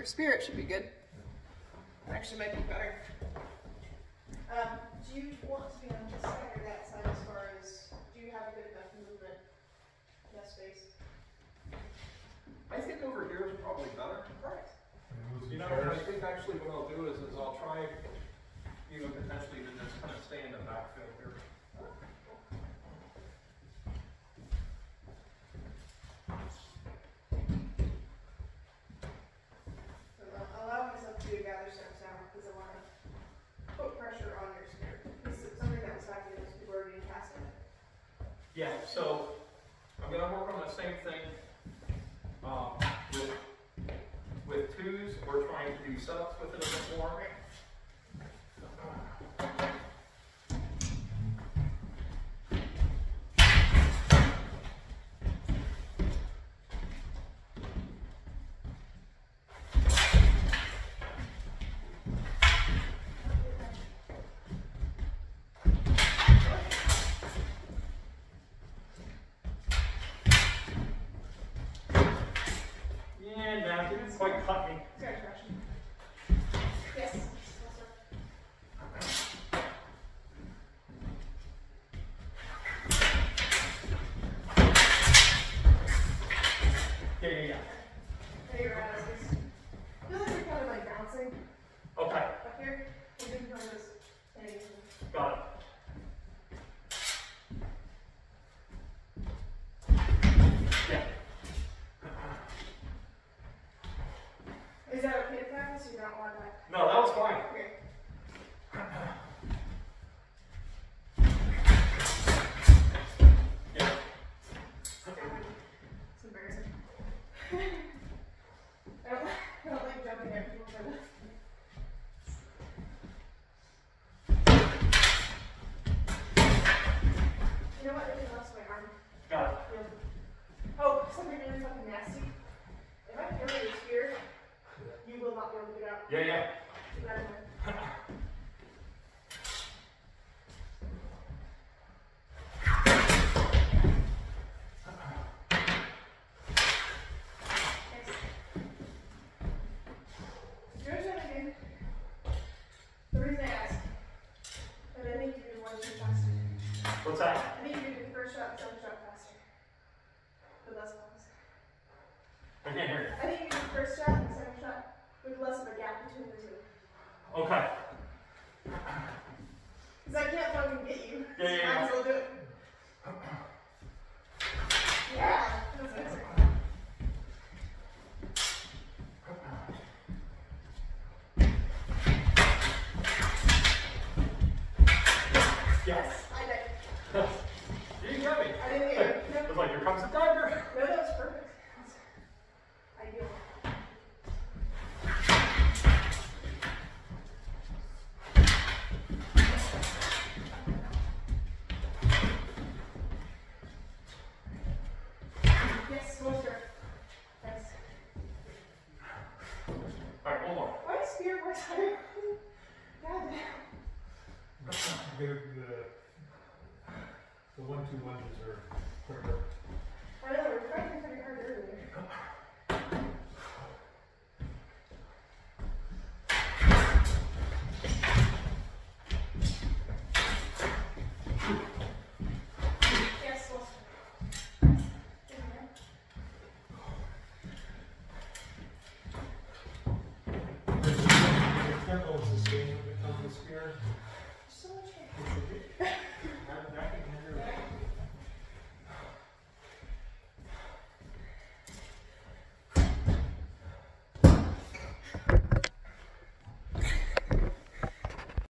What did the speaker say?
for spear, it should be good. Actually, might be better. Do you want to be on this side or that side as far as, do you have a good enough movement? Enough space? I think over here is probably better. Perfect. You know, I think actually what I'll do is I'll try even potentially to just kind of stay in the backfield here. So allow myself to gather steps down because I want to put pressure on your spear. This is something that was happening as people are being casted. Yeah, so I'm going to work on the same thing with twos. We're trying to do setups with it a bit more. And now didn't quite cut me. Yes. Yeah. There you're at. I feel like you're kind of like bouncing Okay, up here. And then kind of just hitting. got it. Yeah. Is that okay to practice or you don't want that? No, that was fine. Okay. Yeah. It's embarrassing. I don't like jumping at people for this. You know what? I just lost my arm. Got it. Yeah. Oh, something really fucking nasty. If I carry your spear, you will not be able to get out. Yeah. Keep that in mind. Here's what I did. The reason I asked, but I think you do one shot faster. What's that? I think you do the first shot, second shot faster. With less pause. I can't hear I think you do the first shot and the second shot with less of a gap between the two. you. Okay. Because I can't fucking get you. Yeah. Might as well do it. Yeah. That's nicer. Yes. I did. You got me. I didn't get you. It was like, here comes the tiger. No, that was perfect. That's ideal. Yes, moisture. Thanks. All right, one more. Why is spear more tired? God damn. The 1-2 lunges are quicker. I know, we're fighting pretty hard earlier. Yes, moisture. The tempo is the same when it comes to spear.